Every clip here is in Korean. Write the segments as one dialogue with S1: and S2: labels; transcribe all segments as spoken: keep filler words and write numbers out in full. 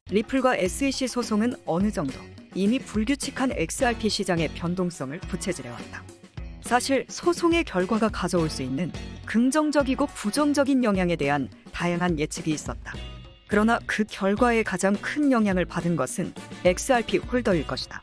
S1: 리플과 에스이씨 소송은 어느 정도 이미 불규칙한 엑스알피 시장의 변동성을 부채질해왔다. 사실 소송의 결과가 가져올 수 있는 긍정적이고 부정적인 영향에 대한 다양한 예측이 있었다. 그러나 그 결과에 가장 큰 영향을 받은 것은 엑스알피 홀더일 것이다.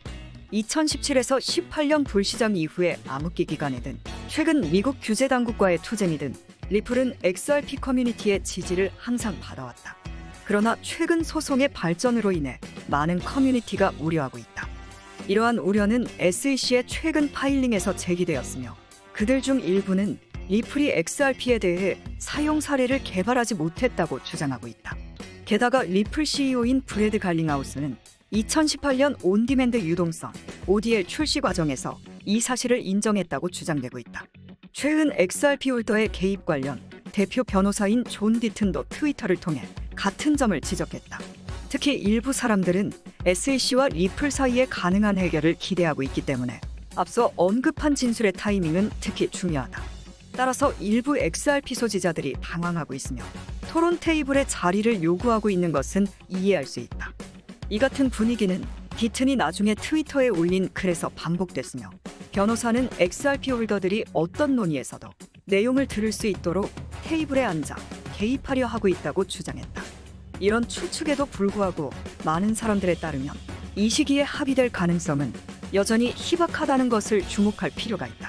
S1: 이천십칠에서 십팔 년 불시장 이후에 암흑기 기간이든 최근 미국 규제 당국과의 투쟁이든 리플은 엑스알피 커뮤니티의 지지를 항상 받아왔다. 그러나 최근 소송의 발전으로 인해 많은 커뮤니티가 우려하고 있다. 이러한 우려는 에스이씨의 최근 파일링에서 제기되었으며 그들 중 일부는 리플이 엑스알피에 대해 사용 사례를 개발하지 못했다고 주장하고 있다. 게다가 리플 씨이오인 브래드 갈링하우스는 이천십팔 년 온디맨드 유동성 오디엘 출시 과정에서 이 사실을 인정했다고 주장되고 있다. 최근 엑스알피 홀더의 개입 관련 대표 변호사인 존 디튼도 트위터를 통해 같은 점을 지적했다. 특히 일부 사람들은 에스이씨와 리플 사이의 가능한 해결을 기대하고 있기 때문에 앞서 언급한 진술의 타이밍은 특히 중요하다. 따라서 일부 엑스알피 소지자들이 당황하고 있으며 토론 테이블에 자리를 요구하고 있는 것은 이해할 수 있다. 이 같은 분위기는 디튼이 나중에 트위터에 올린 글에서 반복됐으며 변호사는 엑스알피 홀더들이 어떤 논의에서도 내용을 들을 수 있도록 테이블에 앉아 개입하려 하고 있다고 주장했다. 이런 추측에도 불구하고 많은 사람들에 따르면 이 시기에 합의될 가능성은 여전히 희박하다는 것을 주목할 필요가 있다.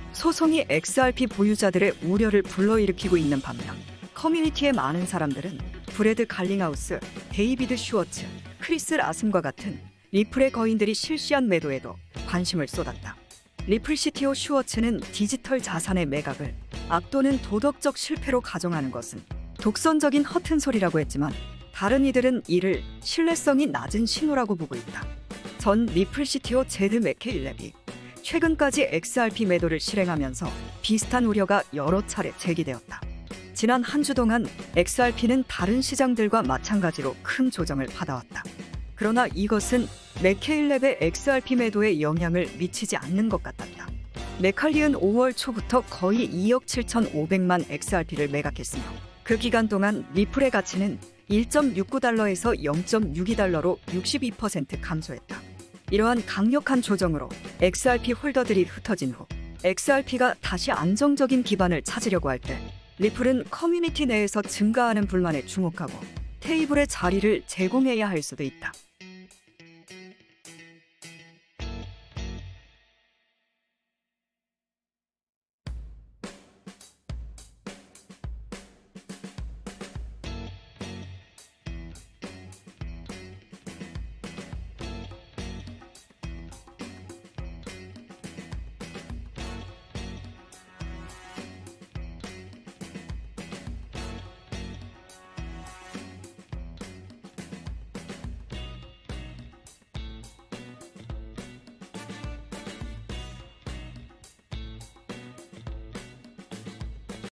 S1: 소송이 엑스알피 보유자들의 우려를 불러일으키고 있는 반면 커뮤니티의 많은 사람들은 브래드 갈링하우스, 데이비드 슈워츠, 크리스 라슨과 같은 리플의 거인들이 실시한 매도에도 관심을 쏟았다. 리플 씨티오 슈워츠는 디지털 자산의 매각을 압도는 도덕적 실패로 가정하는 것은 독선적인 허튼 소리라고 했지만 다른 이들은 이를 신뢰성이 낮은 신호라고 보고 있다. 전 리플 씨티오 제드 맥케일랩이 최근까지 엑스알피 매도를 실행하면서 비슷한 우려가 여러 차례 제기되었다. 지난 한 주 동안 엑스알피는 다른 시장들과 마찬가지로 큰 조정을 받아왔다. 그러나 이것은 맥케일랩의 엑스알피 매도에 영향을 미치지 않는 것 같았다. 맥칼리은 오월 초부터 거의 이억 칠천오백만 엑스알피를 매각했으며 그 기간 동안 리플의 가치는 일 점 육구 달러에서 영 점 육이 달러로 육십이 퍼센트 감소했다. 이러한 강력한 조정으로 엑스알피 홀더들이 흩어진 후 엑스알피가 다시 안정적인 기반을 찾으려고 할 때 리플은 커뮤니티 내에서 증가하는 불만에 주목하고 테이블의 자리를 제공해야 할 수도 있다.